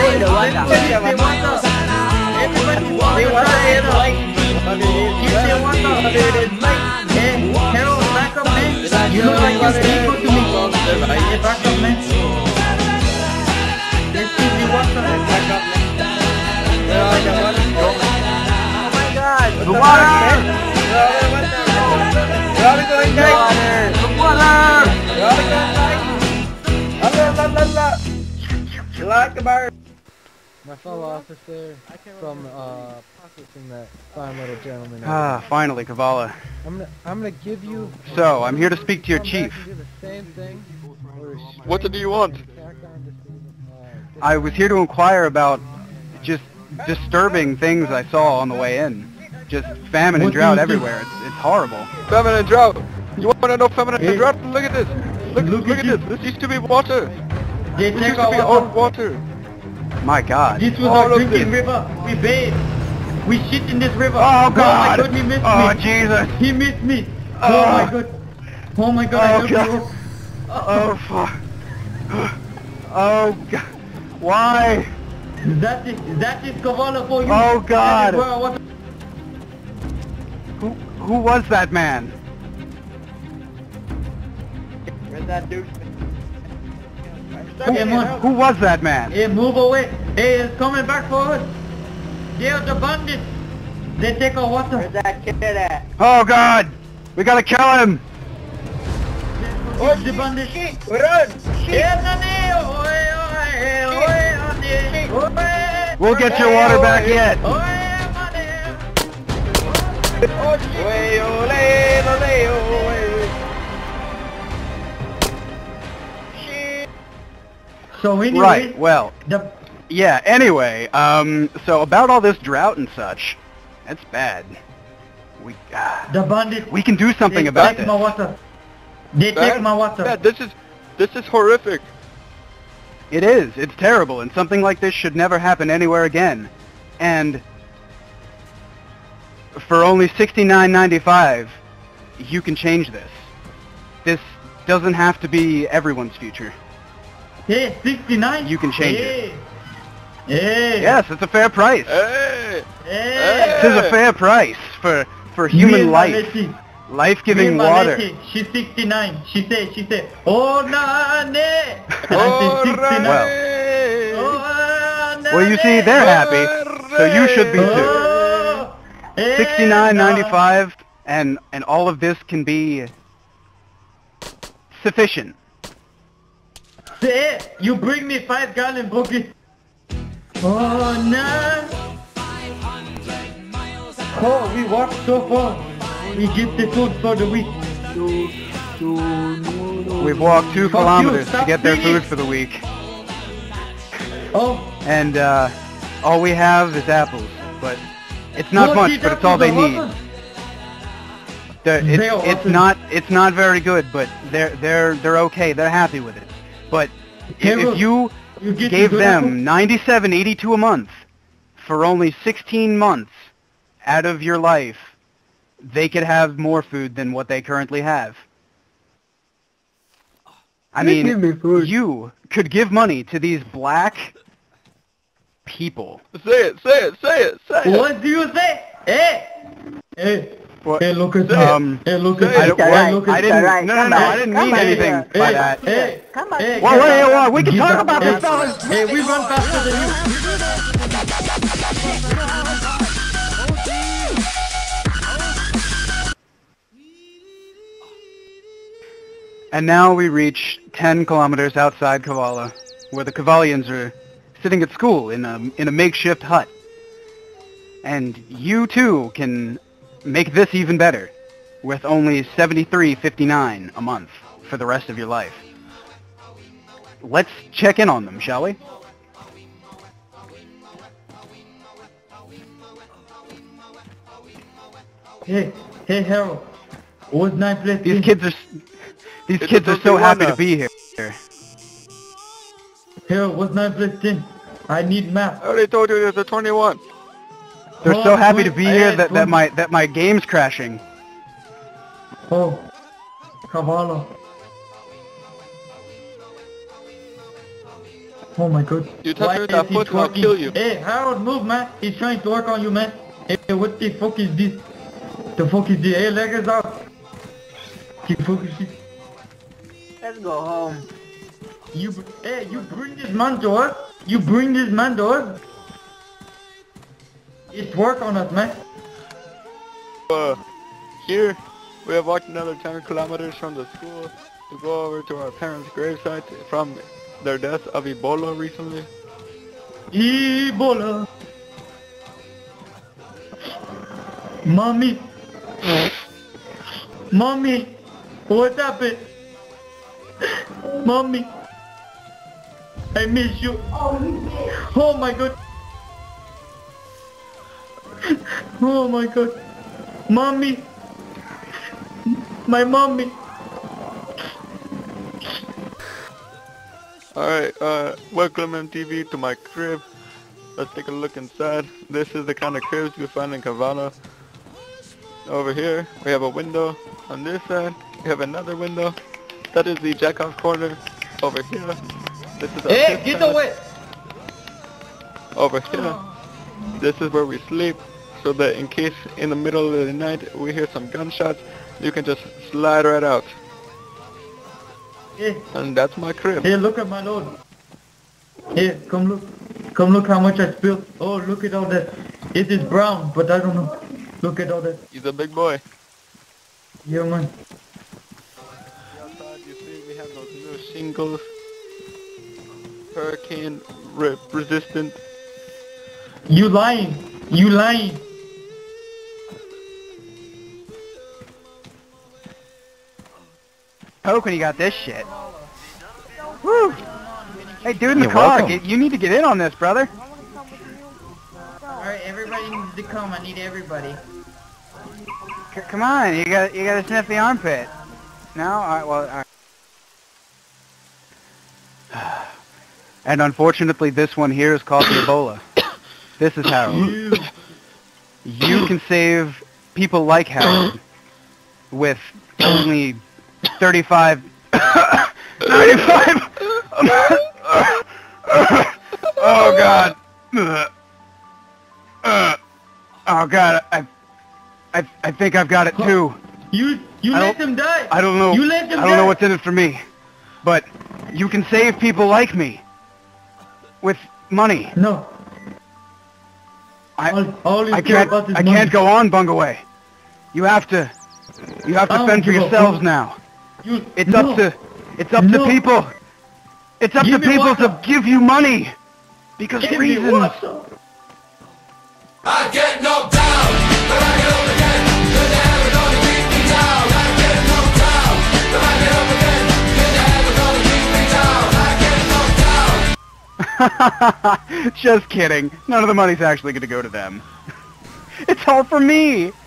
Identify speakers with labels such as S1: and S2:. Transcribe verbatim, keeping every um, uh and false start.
S1: Hey,
S2: de water.
S1: Everybody water. Everybody water. Give me water. Hey, Harold, back up, man. You look like you're equal to me. Hey, back up, man. Let's give me water. Back up, man. Oh my God.
S2: The water!
S1: Grabe ko rin, guys.
S2: The water!
S1: Grabe ko rin, guys. Allah, Allah, Allah. Like a bird.
S3: My fellow officer from uh, processing that fine little gentleman.
S4: Ah, finally, Kavala.
S3: I'm gonna, I'm gonna give you.
S4: So, I'm here to speak to your
S3: come back
S4: chief.
S3: and do the same thing, or
S5: What do you want?
S3: tack on to see, uh,
S4: I was here to inquire about just disturbing things I saw on the way in. Just famine and
S1: What do
S4: drought
S1: you think?
S4: everywhere. It's, it's horrible.
S5: Famine and drought. You want to know famine and
S1: Hey.
S5: drought? Look at this. Look,
S1: Look
S5: look,
S1: at
S5: at this. This used to be water.
S1: They
S5: This
S1: take
S5: used to be
S1: our
S5: old
S1: water.
S5: water.
S4: My God.
S1: This was
S5: All
S1: our
S5: of
S1: drinking
S5: this.
S1: river. We bathed. We shit in this river.
S4: Oh,
S1: Oh my
S4: God.
S1: God, he missed
S4: Oh,
S1: me.
S4: Jesus.
S1: He missed me. Oh,
S4: Oh.
S1: my God. Oh my God, I
S4: Oh,
S1: love
S4: God.
S1: you.
S4: Oh, fuck. Oh, God. Why?
S1: That is, that is Kavala for you.
S4: Oh, God.
S1: That is where I was.
S4: Who, who was that man?
S1: Where's that dude?
S4: Who,
S1: Hey, man.
S4: who was that man?
S1: Hey, move away. Hey, it's coming back for us. They are the bandits. They take our water. Where's that kid at?
S4: Oh, God. We gotta kill him.
S1: Oh, the bandits. Run.
S4: We'll get your water back yet.
S1: So anyway,
S4: Right, well,
S1: the
S4: yeah, anyway, um, so about all this drought and such, that's bad. We, uh,
S1: the bandits.
S4: we can do something
S1: they
S4: about
S1: take
S4: this.
S1: my water. They
S5: Dad,
S1: take my water.
S5: Dad, this is this is horrific.
S4: It is, it's terrible, and something like this should never happen anywhere again. And for only sixty-nine ninety-five, you can change this. This doesn't have to be everyone's future.
S1: Hey, sixty-nine.
S4: You can change
S1: hey.
S4: it.
S1: Hey.
S4: Yes, it's a fair price.
S5: Hey,
S1: Hey.
S4: It is a fair price for, for human
S1: Me
S4: life.
S1: Maleti. Me
S4: Life-giving water.
S1: Maleti. She's sixty-nine. She said, she said, oh, nane. And I
S5: Oh,
S1: said, sixty-nine.
S4: Well.
S1: Oh, nane.
S4: Well, you see, they're happy, so you should be too.
S1: Oh, hey,
S4: sixty-nine ninety-five, and and all of this can be sufficient.
S1: Say, you bring me five gallon bucket. Oh, no. Oh, we walked so far. We give the food for the week.
S4: We've walked two
S1: Fuck you,
S4: kilometers to
S1: stop
S4: get their
S1: singing.
S4: food for the week,
S1: Oh,
S4: and uh, all we have is apples. But it's not
S1: well,
S4: much,
S1: these
S4: but it's all they
S1: apples are
S4: need.
S1: awesome.
S4: They're-
S1: They
S4: It's,
S1: are
S4: it's
S1: awesome.
S4: not it's not very good, but they're they're they're okay. They're happy with it. But if,
S1: Harold,
S4: if you
S1: You get
S4: gave
S1: to good
S4: them
S1: apple?
S4: ninety-seven eighty-two a month for only sixteen months out of your life, they could have more food than what they currently have. I
S3: They give me
S4: mean,
S3: food.
S4: you could give money to these black people.
S5: say it, say it, say it, say it.
S1: What do you say? Hey! Hey!
S4: What?
S1: Hey, look at
S5: Say
S1: that.
S4: Um,
S1: Hey, look
S5: say
S1: at
S5: it.
S4: I,
S1: that.
S4: don't,
S1: Hey,
S4: well,
S1: look
S4: I
S1: at
S4: didn't.
S1: that.
S4: No, no, no. I didn't mean anything by
S1: Hey,
S4: that.
S1: hey,
S2: Come on.
S1: hey,
S4: Well,
S1: get
S4: wait,
S1: up.
S4: wait, we can
S1: Get
S4: talk
S1: up.
S4: about
S1: Hey,
S4: this, fellas.
S1: Hey, we run faster than you.
S4: And now we reach ten kilometers outside Kavala, where the Kavalians are sitting at school in a in a makeshift hut. And you too can make this even better, with only seventy-three fifty-nine a month for the rest of your life. Let's check in on them, shall we?
S1: Hey, hey, Harold. What's nine plus
S4: These
S1: ten?
S4: kids are s- these
S5: It's
S4: kids
S5: a
S4: are so happy to
S5: Tijuana.
S4: be here.
S1: Harold, what's nine plus ten? I need math.
S5: I already told you there's a twenty-one.
S4: They're
S1: Oh,
S4: so happy to
S1: wait,
S4: be
S1: I
S4: here
S1: had
S4: that, that
S1: one.
S4: my that my game's crashing.
S1: Oh, Kavala. Oh my god.
S5: You touch
S1: Why
S5: her with that
S1: is he
S5: foot and I'll
S1: twerking?
S5: kill you.
S1: Hey, Harold, move, man. He's trying to work on you, man. Hey, what the fuck is this? The fuck is this? Hey, leg us out. The fuck is this?
S2: Let's go home.
S1: You, br- hey, you bring this man to us? You bring this man to us? It's work on us, man.
S5: Uh, here, we have walked another ten kilometers from the school to go over to our parents' gravesite from their death of Ebola recently.
S1: Ebola. Mommy. Mommy. What happened? Mommy. I miss you. Oh my god. Oh my god. Mommy. My mommy.
S5: Alright, uh, welcome M T V to my crib. Let's take a look inside. This is the kind of cribs you find in Kavala. Over here, we have a window. On this side, we have another window. That is the jack-off corner. Over here, this is our
S1: Hey,
S5: piss
S1: get
S5: pad.
S1: away.
S5: Over here, this is where we sleep. So that in case in the middle of the night we hear some gunshots, you can just slide right out.
S1: Hey,
S5: And that's my crib.
S1: hey, look at my load. Here, come look. Come look how much I spilled. Oh, look at all that. It is brown, but I don't know. Look at all that.
S5: He's a big boy.
S1: Yeah, man.
S5: Outside, you see we have those new shingles. Hurricane re resistant.
S1: You lying. You lying.
S4: Poke when you got this shit. Woo! Hey, dude in the
S2: You're
S4: car,
S2: welcome.
S4: get, you need to get in on this, brother.
S1: Alright, everybody needs to come. I need everybody.
S4: C come on, you got you got to sniff the armpit. No, all right, well, all right. And unfortunately, this one here is called the Ebola. This is Harold.
S1: You.
S4: You can save people like Harold with only thirty-five, thirty-five. Oh God. Oh God, I, I, I think I've got it too.
S1: You. You
S4: I
S1: let
S4: don't-
S1: them die.
S4: I don't know.
S1: You let them
S4: I don't
S1: die.
S4: know what's in it for me, but you can save people like me with money.
S1: No.
S4: I,
S1: All, all you
S4: I
S1: care
S4: can't.
S1: about is
S4: I
S1: money.
S4: can't go on, Bungaway. You have to. You have
S1: I
S4: to
S1: don't
S4: fend for
S1: give a
S4: yourselves
S1: fuck.
S4: now.
S1: You.
S4: It's
S1: no.
S4: up to. It's up
S1: No.
S4: to people. It's up
S1: Give
S4: to
S1: me
S4: people
S1: water.
S4: to give you money because
S1: Give me
S4: reasons.
S1: water.
S6: I get knocked down, but I get up again. You're never gonna keep me down. I get knocked down, but I get up again. You're never gonna keep me down. I get knocked down.
S4: Just kidding. None of the money's actually going to go to them. It's all for me.